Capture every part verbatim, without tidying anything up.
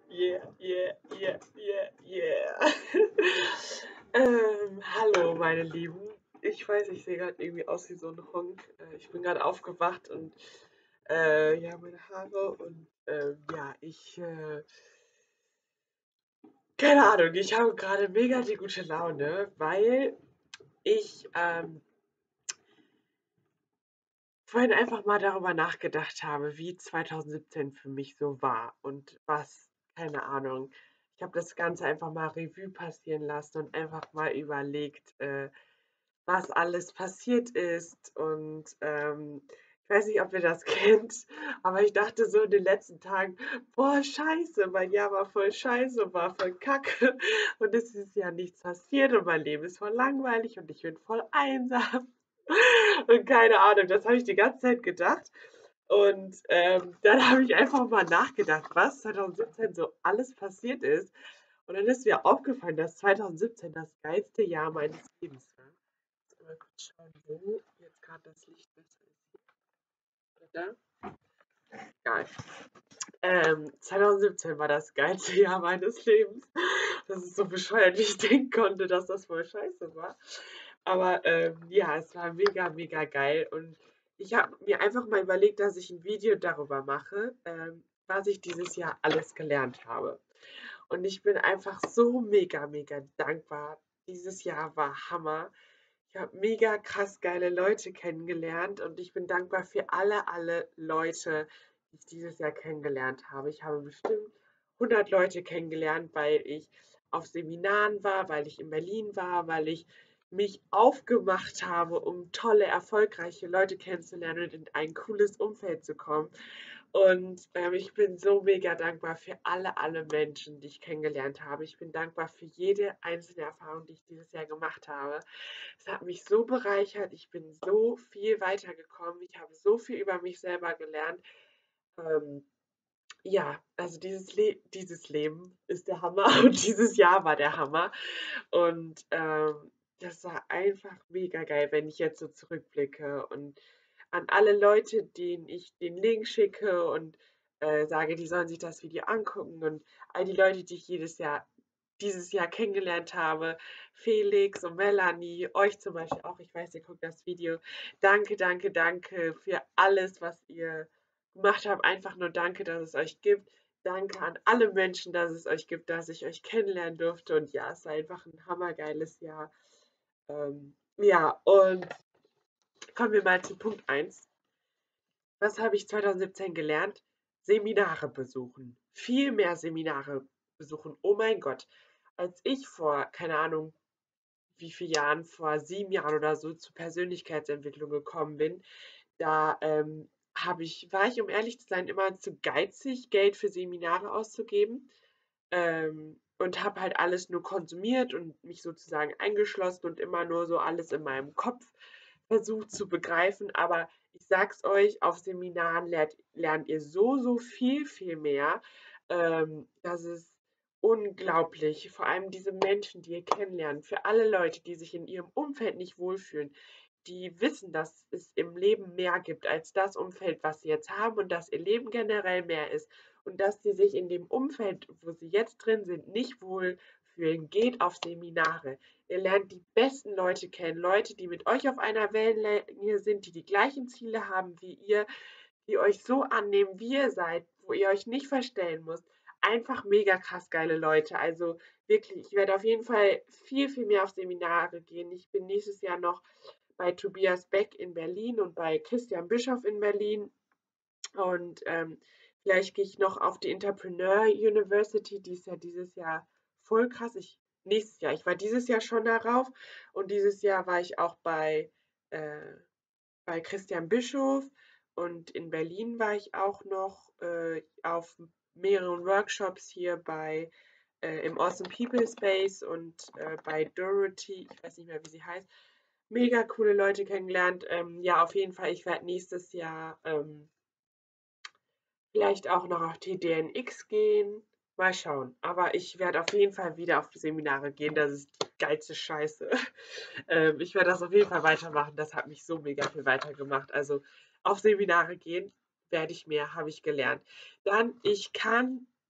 Yeah, yeah, yeah, yeah, yeah. ähm, hallo, meine Lieben. Ich weiß, ich sehe gerade irgendwie aus wie so ein Honk. Äh, ich bin gerade aufgewacht und äh, ja, meine Haare und ähm, ja, ich, äh, keine Ahnung, ich habe gerade mega die gute Laune, weil ich ähm, vorhin einfach mal darüber nachgedacht habe, wie zwanzig siebzehn für mich so war und was, keine Ahnung. Ich habe das Ganze einfach mal Revue passieren lassen und einfach mal überlegt, äh, was alles passiert ist. Und ähm, ich weiß nicht, ob ihr das kennt, aber ich dachte so in den letzten Tagen, boah, scheiße, mein Jahr war voll scheiße, war voll kacke und es ist ja nichts passiert und mein Leben ist voll langweilig und ich bin voll einsam. Und keine Ahnung, das habe ich die ganze Zeit gedacht. Und ähm, dann habe ich einfach mal nachgedacht, was zwanzig siebzehn so alles passiert ist. Und dann ist mir aufgefallen, dass zwanzig siebzehn das geilste Jahr meines Lebens war. Jetzt mal kurz schauen, wo jetzt gerade das Licht besser ist. Oder da? Egal. Ähm, zwanzig siebzehn war das geilste Jahr meines Lebens. Das ist so bescheuert, wie ich denken konnte, dass das voll scheiße war. Aber ähm, ja, es war mega, mega geil. Und ich habe mir einfach mal überlegt, dass ich ein Video darüber mache, ähm, was ich dieses Jahr alles gelernt habe. Und ich bin einfach so mega, mega dankbar. Dieses Jahr war Hammer. Ich habe mega krass geile Leute kennengelernt und ich bin dankbar für alle, alle Leute, die ich dieses Jahr kennengelernt habe. Ich habe bestimmt hundert Leute kennengelernt, weil ich auf Seminaren war, weil ich in Berlin war, weil ich mich aufgemacht habe, um tolle, erfolgreiche Leute kennenzulernen und in ein cooles Umfeld zu kommen. Und ähm, ich bin so mega dankbar für alle, alle Menschen, die ich kennengelernt habe. Ich bin dankbar für jede einzelne Erfahrung, die ich dieses Jahr gemacht habe. Es hat mich so bereichert. Ich bin so viel weitergekommen. Ich habe so viel über mich selber gelernt. Ähm, ja, also dieses, Le dieses Leben ist der Hammer und dieses Jahr war der Hammer. Und ähm, das war einfach mega geil, wenn ich jetzt so zurückblicke und an alle Leute, denen ich den Link schicke und äh, sage, die sollen sich das Video angucken und all die Leute, die ich jedes Jahr, dieses Jahr kennengelernt habe, Felix und Melanie, euch zum Beispiel auch, ich weiß, ihr guckt das Video. Danke, danke, danke für alles, was ihr gemacht habt. Einfach nur danke, dass es euch gibt. Danke an alle Menschen, dass es euch gibt, dass ich euch kennenlernen durfte. Und ja, es war einfach ein hammergeiles Jahr. Ähm, ja, und kommen wir mal zu Punkt eins. Was habe ich zwanzig siebzehn gelernt? Seminare besuchen. Viel mehr Seminare besuchen. Oh mein Gott. Als ich vor, keine Ahnung, wie viele Jahren, vor sieben Jahren oder so zur Persönlichkeitsentwicklung gekommen bin, da ähm, habe ich, war ich, um ehrlich zu sein, immer zu geizig, Geld für Seminare auszugeben. Ähm, und habe halt alles nur konsumiert und mich sozusagen eingeschlossen und immer nur so alles in meinem Kopf versucht zu begreifen. Aber ich sag's euch, auf Seminaren lernt, lernt ihr so, so viel, viel mehr. Ähm, das ist unglaublich. Vor allem diese Menschen, die ihr kennenlernt, für alle Leute, die sich in ihrem Umfeld nicht wohlfühlen, die wissen, dass es im Leben mehr gibt als das Umfeld, was sie jetzt haben und dass ihr Leben generell mehr ist und dass sie sich in dem Umfeld, wo sie jetzt drin sind, nicht wohlfühlen, geht auf Seminare. Ihr lernt die besten Leute kennen, Leute, die mit euch auf einer Wellenlänge sind, die die gleichen Ziele haben wie ihr, die euch so annehmen, wie ihr seid, wo ihr euch nicht verstellen müsst. Einfach mega krass geile Leute. Also wirklich, ich werde auf jeden Fall viel, viel mehr auf Seminare gehen. Ich bin nächstes Jahr noch bei Tobias Beck in Berlin und bei Christian Bischoff in Berlin. Und ähm, vielleicht gehe ich noch auf die Entrepreneur University, die ist ja dieses Jahr voll krass. Ich, nächstes Jahr, ich war dieses Jahr schon darauf und dieses Jahr war ich auch bei, äh, bei Christian Bischoff und in Berlin war ich auch noch äh, auf mehreren Workshops hier bei äh, im Awesome People Space und äh, bei Dorothy, ich weiß nicht mehr, wie sie heißt. Mega coole Leute kennengelernt. Ähm, ja, auf jeden Fall, ich werde nächstes Jahr ähm, vielleicht auch noch auf T D N X gehen. Mal schauen. Aber ich werde auf jeden Fall wieder auf Seminare gehen. Das ist die geilste Scheiße. ähm, ich werde das auf jeden Fall weitermachen. Das hat mich so mega viel weitergemacht. Also auf Seminare gehen werde ich mehr, habe ich gelernt. Dann, ich kann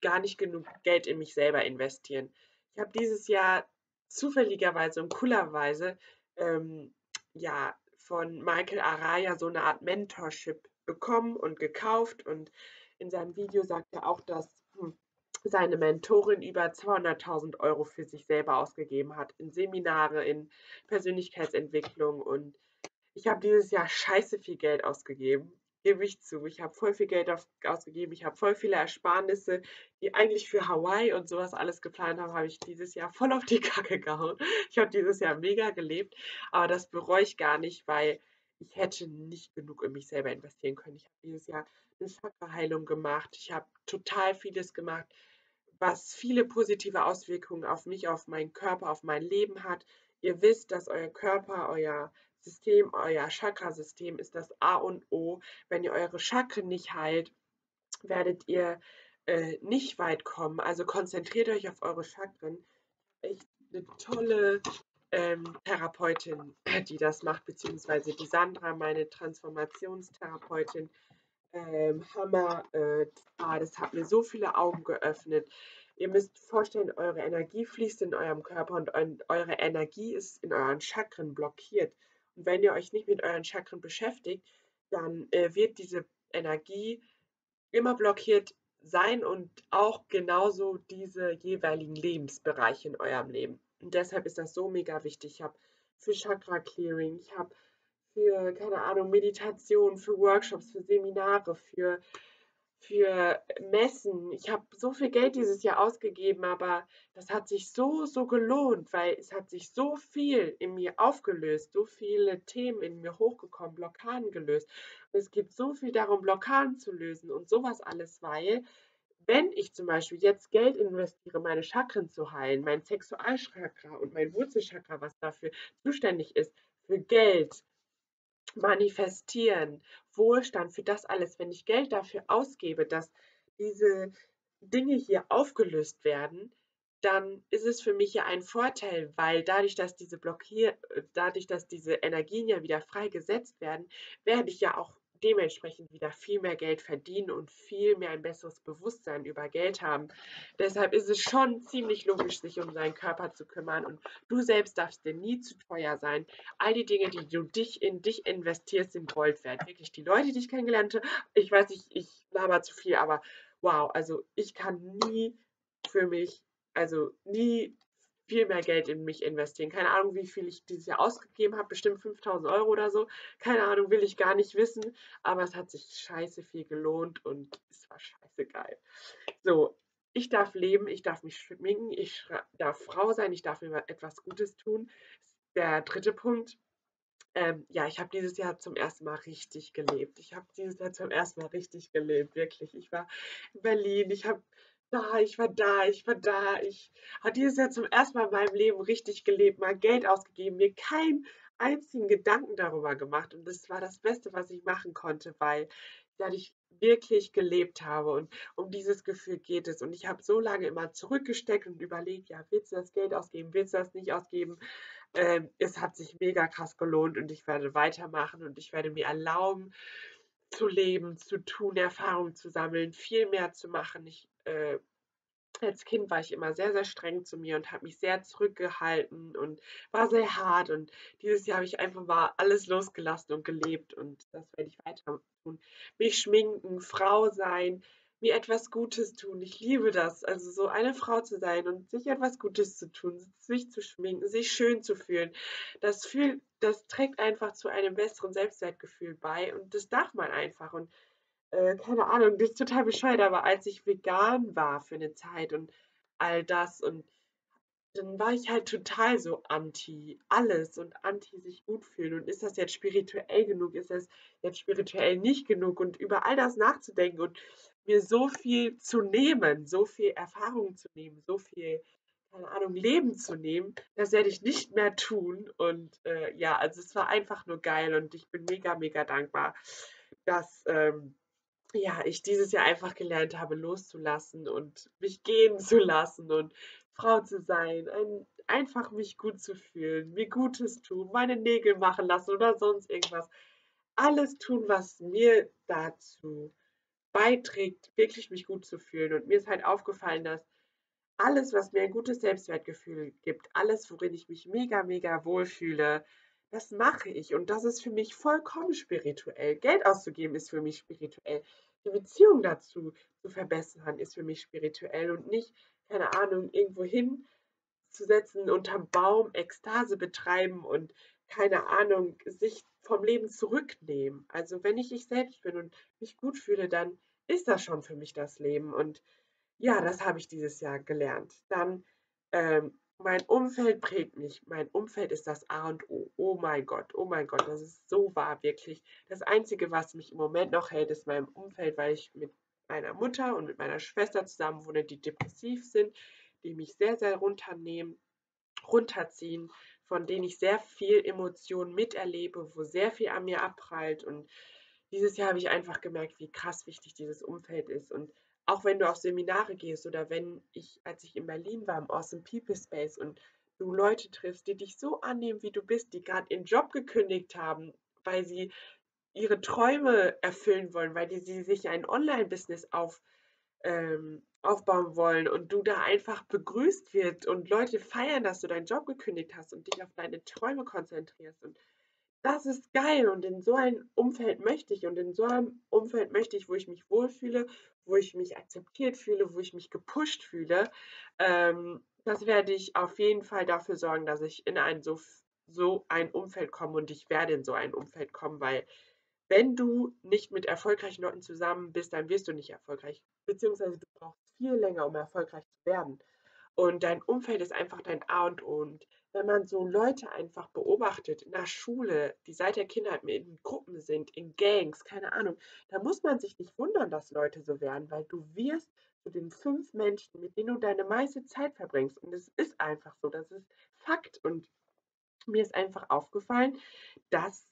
gar nicht genug Geld in mich selber investieren. Ich habe dieses Jahr zufälligerweise und coolerweise, ähm, ja, von Michael Araya so eine Art Mentorship bekommen und gekauft, und in seinem Video sagt er auch, dass, hm, seine Mentorin über zweihunderttausend Euro für sich selber ausgegeben hat, in Seminare, in Persönlichkeitsentwicklung, und ich habe dieses Jahr scheiße viel Geld ausgegeben, gebe ich zu. Ich habe voll viel Geld auf, ausgegeben. Ich habe voll viele Ersparnisse, die eigentlich für Hawaii und sowas alles geplant haben, habe ich dieses Jahr voll auf die Kacke gehauen. Ich habe dieses Jahr mega gelebt, aber das bereue ich gar nicht, weil ich hätte nicht genug in mich selber investieren können. Ich habe dieses Jahr eine Chakra-Heilung gemacht. Ich habe total vieles gemacht, was viele positive Auswirkungen auf mich, auf meinen Körper, auf mein Leben hat. Ihr wisst, dass euer Körper, euer System, euer Chakrasystem ist das A und O. Wenn ihr eure Chakren nicht heilt, werdet ihr äh, nicht weit kommen. Also konzentriert euch auf eure Chakren. Echt eine tolle ähm, Therapeutin, die das macht, beziehungsweise die Sandra, meine Transformationstherapeutin. Ähm, Hammer, äh, ah, das hat mir so viele Augen geöffnet. Ihr müsst vorstellen, eure Energie fließt in eurem Körper, und eu eure Energie ist in euren Chakren blockiert. Und wenn ihr euch nicht mit euren Chakren beschäftigt, dann äh, wird diese Energie immer blockiert sein, und auch genauso diese jeweiligen Lebensbereiche in eurem Leben. Und deshalb ist das so mega wichtig. Ich habe für Chakra Clearing, ich habe für, keine Ahnung, Meditation, für Workshops, für Seminare, für, für Messen. Ich habe so viel Geld dieses Jahr ausgegeben, aber das hat sich so, so gelohnt, weil es hat sich so viel in mir aufgelöst, so viele Themen in mir hochgekommen, Blockaden gelöst. Und es geht so viel darum, Blockaden zu lösen und sowas alles, weil wenn ich zum Beispiel jetzt Geld investiere, meine Chakren zu heilen, mein Sexualchakra und mein Wurzelchakra, was dafür zuständig ist, für Geld, manifestieren, Wohlstand, für das alles, wenn ich Geld dafür ausgebe, dass diese Dinge hier aufgelöst werden, dann ist es für mich ja ein Vorteil, weil dadurch, dass diese blockier äh, dadurch, dass diese Energien ja wieder freigesetzt werden, werde ich ja auch dementsprechend wieder viel mehr Geld verdienen und viel mehr ein besseres Bewusstsein über Geld haben. Deshalb ist es schon ziemlich logisch, sich um seinen Körper zu kümmern, und du selbst darfst dir nie zu teuer sein. All die Dinge, die du dich in dich investierst, sind Gold wert. Wirklich, die Leute, die ich kennengelernt habe, ich weiß nicht, ich laber zu viel, aber wow, also ich kann nie für mich, also nie viel mehr Geld in mich investieren. Keine Ahnung, wie viel ich dieses Jahr ausgegeben habe, bestimmt fünftausend Euro oder so. Keine Ahnung, will ich gar nicht wissen, aber es hat sich scheiße viel gelohnt und es war scheiße geil. So, ich darf leben, ich darf mich schminken, ich darf Frau sein, ich darf mir etwas Gutes tun. Der dritte Punkt, ähm, ja, ich habe dieses Jahr zum ersten Mal richtig gelebt. Ich habe dieses Jahr zum ersten Mal richtig gelebt, wirklich. Ich war in Berlin, ich habe da, ich war da, ich war da. Ich habe dieses Jahr zum ersten Mal in meinem Leben richtig gelebt, mal Geld ausgegeben, mir keinen einzigen Gedanken darüber gemacht. Und das war das Beste, was ich machen konnte, weil dadurch wirklich gelebt habe. Und um dieses Gefühl geht es. Und ich habe so lange immer zurückgesteckt und überlegt, ja, willst du das Geld ausgeben, willst du das nicht ausgeben? Ähm, es hat sich mega krass gelohnt, und ich werde weitermachen, und ich werde mir erlauben, zu leben, zu tun, Erfahrungen zu sammeln, viel mehr zu machen. Ich, äh, als Kind war ich immer sehr, sehr streng zu mir und habe mich sehr zurückgehalten und war sehr hart. Und dieses Jahr habe ich einfach mal alles losgelassen und gelebt, und das werde ich weiter tun. Mich schminken, Frau sein, mir etwas Gutes tun. Ich liebe das. Also so eine Frau zu sein und sich etwas Gutes zu tun, sich zu schminken, sich schön zu fühlen. Das fühlt, das trägt einfach zu einem besseren Selbstwertgefühl bei, und das darf man einfach. Und äh, keine Ahnung, das ist total bescheuert, aber als ich vegan war für eine Zeit und all das, und dann war ich halt total so anti alles und anti sich gut fühlen. Und ist das jetzt spirituell genug? Ist das jetzt spirituell nicht genug? Und über all das nachzudenken und mir so viel zu nehmen, so viel Erfahrung zu nehmen, so viel, keine Ahnung, Leben zu nehmen, das werde ich nicht mehr tun. Und äh, ja, also es war einfach nur geil, und ich bin mega, mega dankbar, dass ähm, ja, ich dieses Jahr einfach gelernt habe, loszulassen und mich gehen zu lassen und Frau zu sein, ein, einfach mich gut zu fühlen, mir Gutes tun, meine Nägel machen lassen oder sonst irgendwas. Alles tun, was mir dazu beiträgt, wirklich mich gut zu fühlen. Und mir ist halt aufgefallen, dass alles, was mir ein gutes Selbstwertgefühl gibt, alles, worin ich mich mega, mega wohlfühle, das mache ich. Und das ist für mich vollkommen spirituell. Geld auszugeben ist für mich spirituell. Die Beziehung dazu zu verbessern ist für mich spirituell und nicht, keine Ahnung, irgendwo hinzusetzen, unterm Baum Ekstase betreiben und, keine Ahnung, sich vom Leben zurücknehmen. Also wenn ich ich selbst bin und mich gut fühle, dann ist das schon für mich das Leben. Und ja, das habe ich dieses Jahr gelernt. Dann, ähm, mein Umfeld prägt mich. Mein Umfeld ist das A und O. Oh mein Gott, oh mein Gott, das ist so wahr, wirklich. Das Einzige, was mich im Moment noch hält, ist mein Umfeld, weil ich mit meiner Mutter und mit meiner Schwester zusammen wohne, die depressiv sind, die mich sehr, sehr runternehmen, runterziehen, von denen ich sehr viel Emotionen miterlebe, wo sehr viel an mir abprallt. Und dieses Jahr habe ich einfach gemerkt, wie krass wichtig dieses Umfeld ist. Und auch wenn du auf Seminare gehst oder wenn ich, als ich in Berlin war, im Awesome People Space und du Leute triffst, die dich so annehmen, wie du bist, die gerade ihren Job gekündigt haben, weil sie ihre Träume erfüllen wollen, weil die, sie sich ein Online-Business auf, ähm, aufbauen wollen und du da einfach begrüßt wird und Leute feiern, dass du deinen Job gekündigt hast und dich auf deine Träume konzentrierst. Und das ist geil und in so ein Umfeld möchte ich und in so einem Umfeld möchte ich, wo ich mich wohlfühle, wo ich mich akzeptiert fühle, wo ich mich gepusht fühle. Ähm, das werde ich auf jeden Fall dafür sorgen, dass ich in ein so, so ein Umfeld komme und ich werde in so ein Umfeld kommen, weil wenn du nicht mit erfolgreichen Leuten zusammen bist, dann wirst du nicht erfolgreich, beziehungsweise du brauchst viel länger, um erfolgreich zu werden. Und dein Umfeld ist einfach dein A und O. Und wenn man so Leute einfach beobachtet in der Schule, die seit der Kindheit mit in Gruppen sind, in Gangs, keine Ahnung, da muss man sich nicht wundern, dass Leute so werden, weil du wirst zu den fünf Menschen, mit denen du deine meiste Zeit verbringst. Und es ist einfach so, das ist Fakt. Und mir ist einfach aufgefallen, dass,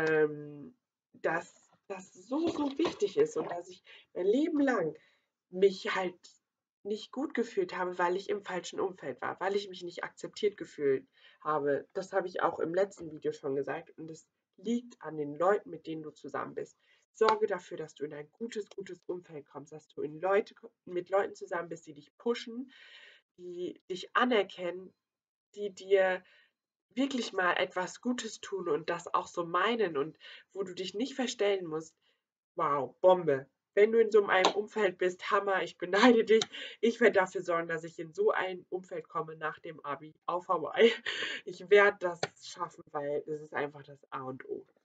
ähm, dass das so, so wichtig ist und dass ich mein Leben lang mich halt nicht gut gefühlt habe, weil ich im falschen Umfeld war, weil ich mich nicht akzeptiert gefühlt habe. Das habe ich auch im letzten Video schon gesagt und es liegt an den Leuten, mit denen du zusammen bist. Sorge dafür, dass du in ein gutes, gutes Umfeld kommst, dass du in Leute, mit Leuten zusammen bist, die dich pushen, die dich anerkennen, die dir wirklich mal etwas Gutes tun und das auch so meinen und wo du dich nicht verstellen musst. Wow, Bombe. Wenn du in so einem Umfeld bist, Hammer, ich beneide dich. Ich werde dafür sorgen, dass ich in so ein Umfeld komme nach dem Abi. Auf Hawaii. Ich werde das schaffen, weil das ist einfach das A und O.